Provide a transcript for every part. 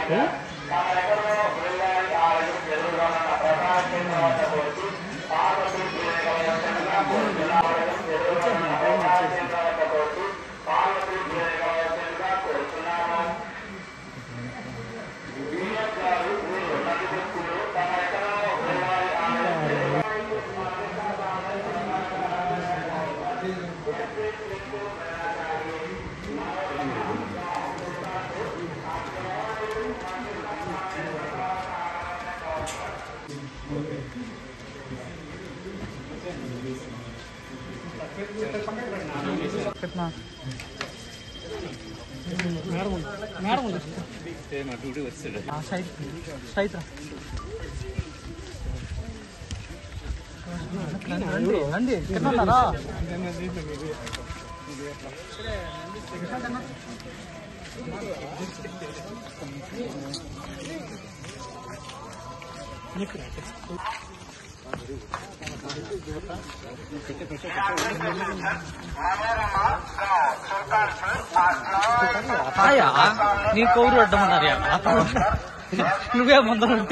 నీ కౌరు అడ్డమన్నారు నువ్వే ముందరంటే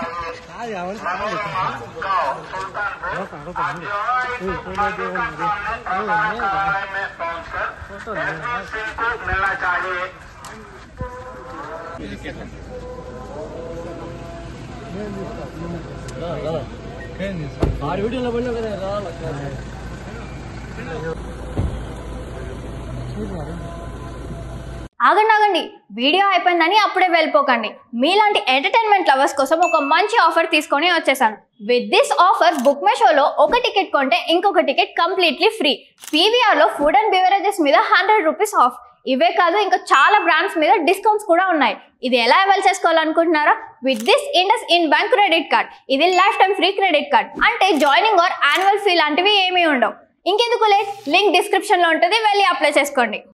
ఆరు వీడియోలో పడినా కదా ఆగండి, వీడియో అయిపోయిందని అప్పుడే వెళ్ళిపోకండి. మీలాంటి ఎంటర్టైన్మెంట్ లవర్స్ కోసం ఒక మంచి ఆఫర్ తీసుకొని వచ్చేసాను. With this offer book my షోలో ఒక టికెట్ కొంటే ఇంకొక టికెట్ కంప్లీట్లీ ఫ్రీ. పీవీఆర్లో ఫుడ్ అండ్ బెవరేజెస్ మీద 100 రూపీస్ ఆఫ్. ఇవే కాదు, ఇంకా చాలా బ్రాండ్స్ మీద డిస్కౌంట్స్ కూడా ఉన్నాయి. ఇది ఎలా అవైల్ చేసుకోవాలనుకుంటున్నారా? With this IndusInd bank credit card. ఇది lifetime free credit card. అంటే జాయినింగ్ ఆర్ యాన్యువల్ ఫీ లాంటివి ఏమీ ఉండవు. ఇంకెందుకు లేట్, లింక్ డిస్క్రిప్షన్లో ఉంటుంది, వెళ్ళి అప్లై చేసుకోండి.